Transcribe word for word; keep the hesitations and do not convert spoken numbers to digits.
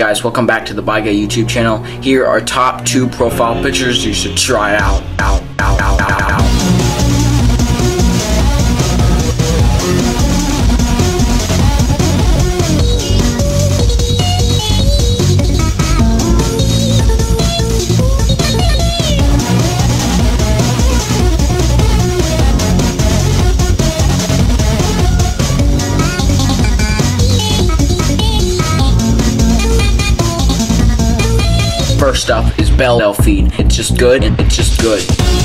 Guys, welcome back to the By Guy YouTube channel. Here are top two profile pictures you should try out. Out, out, out, out, out. First up is Bell Feed. It's just good. It's just good.